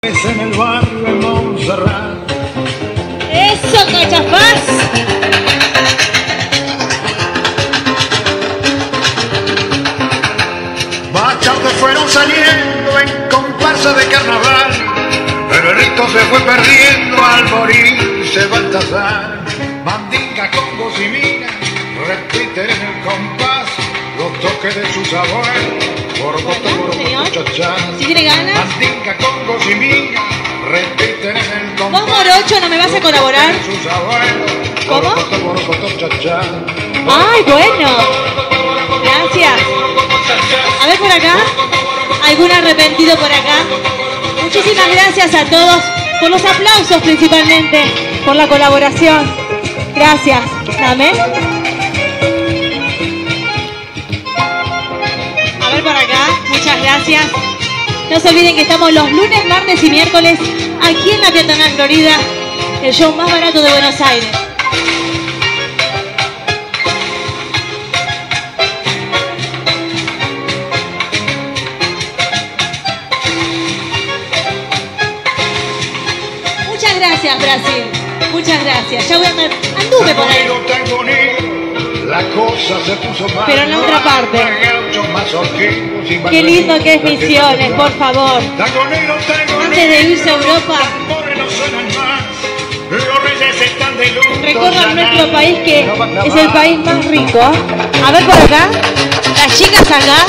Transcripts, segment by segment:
En el barrio de Montserrat. ¡Eso, cachafaz! Bachautes fueron saliendo en comparsa de carnaval, pero el rito se fue perdiendo al morirse Baltasar. Mandinga, congos y minas repiten en el compás los toques de sus abuelos. Cha-cha. ¿Si tiene ganas? Mandinga, congos y minas repiten en el compás. ¿Vos, Morocho, no me vas a colaborar? ¿Cómo? Cha-cha. ¡Ay, bueno! Gracias. A ver por acá. ¿Algún arrepentido por acá? Muchísimas gracias a todos por los aplausos principalmente, por la colaboración. Gracias. Dame. A ver por acá. Muchas gracias. No se olviden que estamos los lunes, martes y miércoles aquí en la Peatonal Florida, el show más barato de Buenos Aires. Muchas gracias, Brasil. Muchas gracias. Ya voy a andar. Anduve por ahí. La cosa se puso mal. Pero en la otra parte. Qué lindo que es Misiones, por favor. Antes de irse a Europa, recorran nuestro país, que es el país más rico. A ver por acá. Las chicas acá.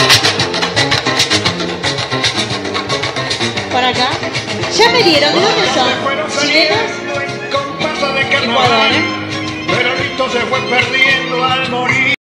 Por acá. Ya me dieron. ¿De dónde son? ¿Chilenos? Ecuador, ¿eh? Pero el rito se fue perdiendo al morir.